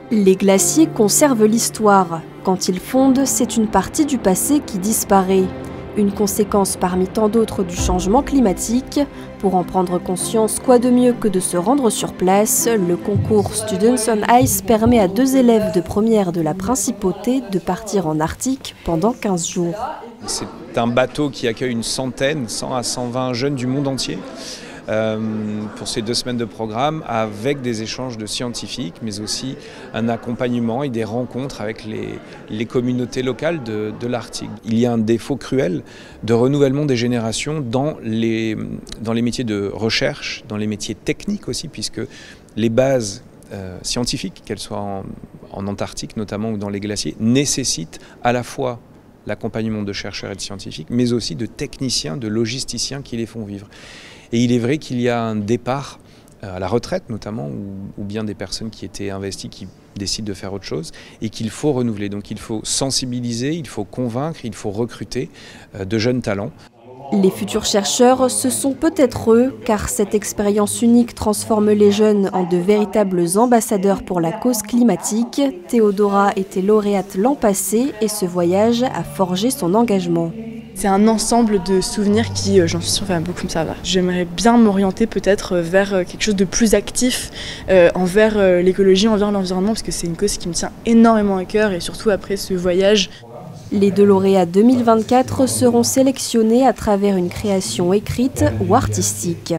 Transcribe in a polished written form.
Les glaciers conservent l'histoire. Quand ils fondent, c'est une partie du passé qui disparaît. Une conséquence parmi tant d'autres du changement climatique. Pour en prendre conscience, quoi de mieux que de se rendre sur place, le concours Students on Ice permet à 2 élèves de première de la Principauté de partir en Arctique pendant 15 jours. C'est un bateau qui accueille une centaine, 100 à 120 jeunes du monde entier. Pour ces 2 semaines de programme, avec des échanges de scientifiques, mais aussi un accompagnement et des rencontres avec les communautés locales de l'Arctique. Il y a un défaut cruel de renouvellement des générations dans les métiers de recherche, dans les métiers techniques aussi, puisque les bases scientifiques, qu'elles soient en Antarctique notamment ou dans les glaciers, nécessitent à la fois l'accompagnement de chercheurs et de scientifiques, mais aussi de techniciens, de logisticiens qui les font vivre. Et il est vrai qu'il y a un départ à la retraite notamment, ou bien des personnes qui étaient investies qui décident de faire autre chose, et qu'il faut renouveler. Donc il faut sensibiliser, il faut convaincre, il faut recruter de jeunes talents. Les futurs chercheurs, ce sont peut-être eux, car cette expérience unique transforme les jeunes en de véritables ambassadeurs pour la cause climatique. Théodora était lauréate l'an passé et ce voyage a forgé son engagement. C'est un ensemble de souvenirs qui, j'en suis sûre, va beaucoup me servir. J'aimerais bien m'orienter peut-être vers quelque chose de plus actif envers l'écologie, envers l'environnement, parce que c'est une cause qui me tient énormément à cœur, et surtout après ce voyage. Les 2 lauréats 2024 seront sélectionnés à travers une création écrite ou artistique.